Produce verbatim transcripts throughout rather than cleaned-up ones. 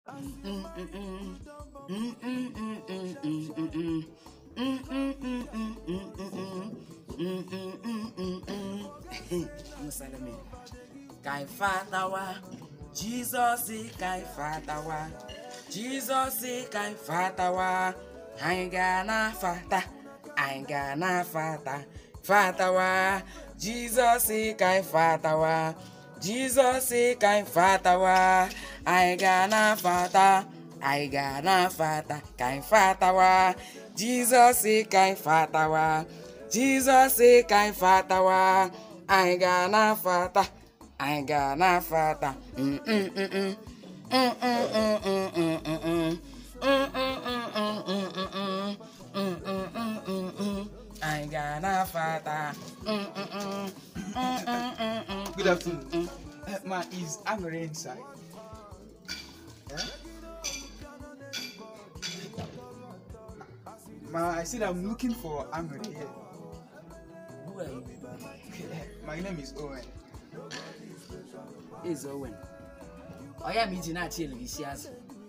Musalame. Kai fatawa. Jesus kai fatawa. Jesus kai fatawa. I ain't gonna fata. I ain't gonna fata. Fatawa. Jesus kai fatawa. Jesus kai fatawa. I ain't gonna fata. I gonna fata. Kai fatawa. Jesus kai fatawa. Jesus kai fatawa. I gonna fata. I gonna fata. Mm mm mm mm. Mm mm mm mm mm mm. Mm mm mm mm mm mm. Mm mm mm mm mm. I gonna fata. Mm mm mm. Mm mm mm mm. Good afternoon. Uh, man, is Angry inside? Yeah? Man, I said I'm looking for Angry here. Who are you? My name is Owen. Is Owen. I am meeting at Chili's.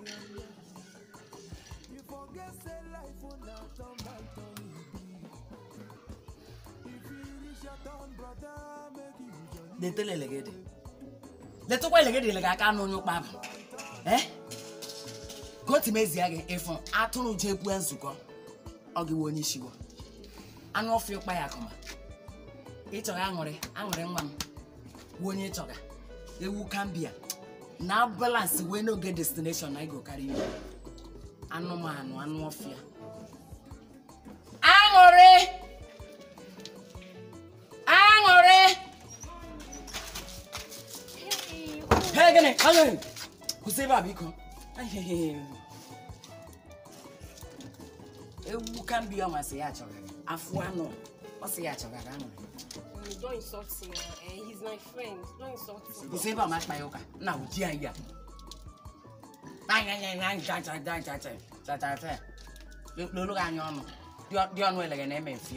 They tell you again. They talk well again like I can't know your papa. Eh? Go to me again if I told you to go. I'll give one issue. I'm not feel by a comma. It's a angry, angry man. One each other. They will come here. Now balance when no get destination, I go carry you. I know man, one more fear. Angry! Angry! Hey, get it, come on. Who say Babiko? Who can be on my sayach? Afuano. What's the yach? Don't insult him. Uh, he's my friend. Don't insult him. You say about my yoga. Now, dear, yeah. Nine, nine, nine, chat, chat, chat, chat, chat, chat. You look at your own. You are well like an M. Fear.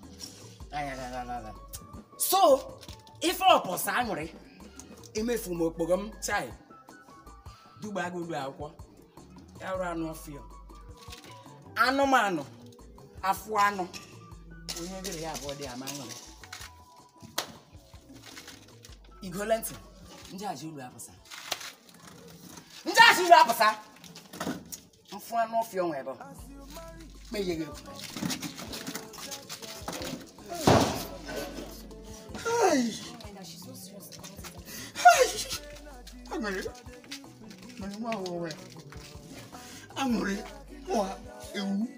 So, if all was angry, it may from a program, child. Do bag with our around no fear. Anomano. Afuano. We never have what they are man. Igolenti, njaji ulu hapa sa. Njaji ulu hapa sa. Mfua no fio nwebo. Me yeye. Hey. She's so serious about it. Hey. Angry. Man, ma wo. Angry. Mo ewu.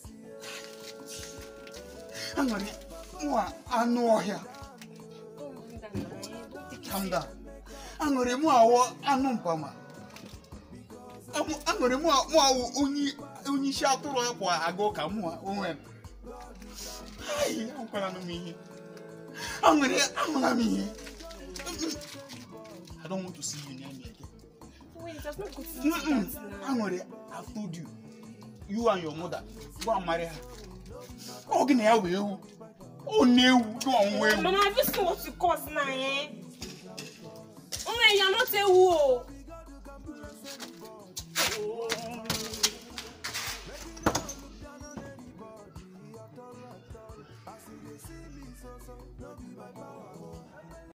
Angry. Mo anu ohia. Calm down. Angry mo awo anu mpama. Amu angry mo mo awo onyi onyi sha toro epo ago ka mo onwe. Ai, akwala no mi. Angry, amala mi. I don't want to see you near me again. Wait, that's not good to see that now. Angry, I've told you. You and your mother go and marry her. Oh, gonna have you. Oh, no, go on. Mama, have you seen what you cause now, eh?